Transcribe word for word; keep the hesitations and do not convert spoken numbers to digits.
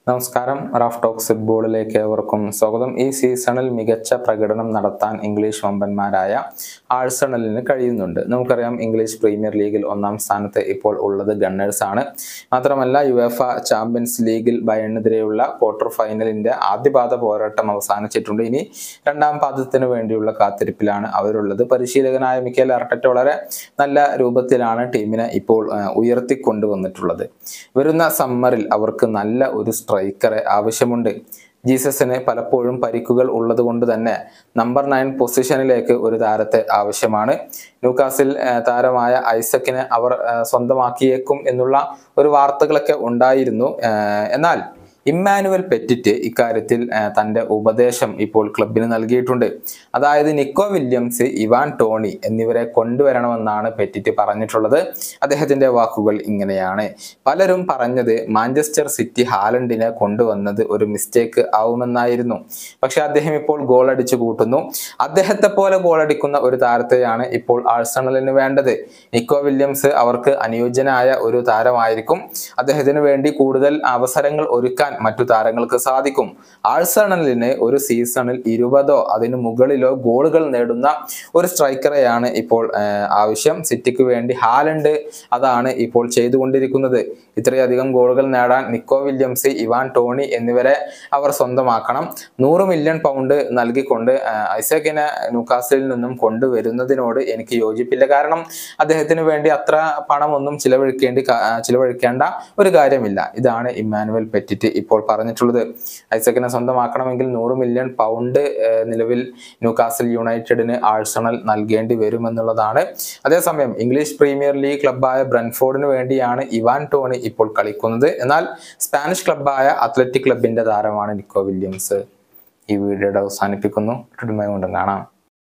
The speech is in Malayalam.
നമസ്കാരം. റാഫ് ടോക്സ് ഫുട്ബോളിലേക്ക് ഏവർക്കും സ്വാഗതം. ഈ സീസണിൽ മികച്ച പ്രകടനം നടത്താൻ ഇംഗ്ലീഷ് വമ്പന്മാരായ ആഴ്സണലിന് കഴിയുന്നുണ്ട്. നമുക്കറിയാം, ഇംഗ്ലീഷ് പ്രീമിയർ ലീഗിൽ ഒന്നാം സ്ഥാനത്ത് ഇപ്പോൾ ഉള്ളത് ഗണ്ണേഴ്സ് ആണ്. മാത്രമല്ല, യുവേഫ ചാമ്പ്യൻസ് ലീഗിൽ ബയണിനെതിരെയുള്ള ക്വാർട്ടർ ഫൈനലിന്റെ ആദ്യപാദ പോരാട്ടം അവസാനിച്ചിട്ടുണ്ട്. ഇനി രണ്ടാം പാദത്തിന് വേണ്ടിയുള്ള കാത്തിരിപ്പിലാണ് അവരുള്ളത്. പരിശീലകനായ മിക്കേൽ അർട്ടറ്റ വളരെ നല്ല രൂപത്തിലാണ് ടീമിനെ ഇപ്പോൾ ഉയർത്തിക്കൊണ്ടുവന്നിട്ടുള്ളത്. വരുന്ന സമ്മറിൽ അവർക്ക് നല്ല ഒരു സ്ട്രൈക്കറെ ആവശ്യമുണ്ട്. ജീസസിന് പലപ്പോഴും പരിക്കുകൾ ഉള്ളത് കൊണ്ട് തന്നെ നമ്പർ നയൻ പൊസിഷനിലേക്ക് ഒരു താരത്തെ ആവശ്യമാണ്. ന്യൂകാസിൽ താരമായ ഐസക്കിനെ അവർ സ്വന്തമാക്കിയേക്കും എന്നുള്ള ഒരു വാർത്തകളൊക്കെ ഉണ്ടായിരുന്നു. എന്നാൽ ഇമ്മാനുവൽ പെറ്റിറ്റ് ഇക്കാര്യത്തിൽ തന്റെ ഉപദേശം ഇപ്പോൾ ക്ലബിന് നൽകിയിട്ടുണ്ട്. അതായത് നിക്കോ വില്യംസ്, ഇവാൻ ടോണി എന്നിവരെ കൊണ്ടുവരണമെന്നാണ് പെറ്റിറ്റ് പറഞ്ഞിട്ടുള്ളത്. അദ്ദേഹത്തിന്റെ വാക്കുകൾ ഇങ്ങനെയാണ്: പലരും പറഞ്ഞത് മാഞ്ചസ്റ്റർ സിറ്റി ഹാലൻഡിനെ കൊണ്ടുവന്നത് ഒരു മിസ്റ്റേക്ക് ആവുമെന്നായിരുന്നു. പക്ഷെ അദ്ദേഹം ഇപ്പോൾ ഗോൾ അടിച്ചു കൂട്ടുന്നു. അദ്ദേഹത്തെ പോലെ ഗോൾ അടിക്കുന്ന ഒരു താരത്തെയാണ് ഇപ്പോൾ ആഴ്സണലിന് വേണ്ടത്. നിക്കോ വില്യംസ് അവർക്ക് അനുയോജ്യനായ ഒരു താരമായിരിക്കും. അദ്ദേഹത്തിന് വേണ്ടി കൂടുതൽ അവസരങ്ങൾ ഒരുക്കാൻ മറ്റു താരങ്ങൾക്ക് സാധിക്കും. ആഴ്സണലിന് ഒരു സീസണിൽ ഇരുപതോ അതിനു മുകളിലോ ഗോളുകൾ നേടുന്ന ഒരു സ്ട്രൈക്കറെയാണ് ഇപ്പോൾ ആവശ്യം. സിറ്റിക്ക് വേണ്ടി ഹാലൻഡ് അതാണ് ഇപ്പോൾ ചെയ്തുകൊണ്ടിരിക്കുന്നത്. ഇത്രയധികം ഗോളുകൾ നേടാൻ നിക്കോ വില്യംസ്, ഇവാൻ ടോണി എന്നിവരെ അവർ സ്വന്തമാക്കണം. നൂറ് മില്യൺ പൗണ്ട് നൽകിക്കൊണ്ട് ഐസക്കിനെ ന്യൂകാസിലിൽ നിന്നും കൊണ്ടുവരുന്നതിനോട് എനിക്ക് യോജിപ്പില്ല. കാരണം അദ്ദേഹത്തിന് വേണ്ടി അത്ര പണമൊന്നും ചിലവഴിക്കേണ്ടി ചിലവഴിക്കേണ്ട ഒരു കാര്യമില്ല. ഇതാണ് ഇമ്മാനുവൽ പെറ്റിറ്റ് ഇപ്പോൾ പറഞ്ഞിട്ടുള്ളത്. ഐസക്കിനെ സ്വന്തമാക്കണമെങ്കിൽ നൂറ് മില്യൺ പൗണ്ട് നിലവിൽ ന്യൂകാസിൽ യുണൈറ്റഡിന് ആഴ്സണൽ നൽകേണ്ടി വരുമെന്നുള്ളതാണ്. അതേസമയം ഇംഗ്ലീഷ് പ്രീമിയർ ലീഗ് ക്ലബ്ബായ ബ്രെൻഫോർഡിന് വേണ്ടിയാണ് ഇവാൻ ടോണി ഇപ്പോൾ കളിക്കുന്നത്. എന്നാൽ സ്പാനിഷ് ക്ലബ്ബായ അത്ലറ്റിക് ക്ലബിന്റെ താരമാണ് നിക്കോ വില്യംസ്. ഈ വീഡിയോയുടെ അവസാനിപ്പിക്കുന്നു. കൊണ്ടും കാണാം.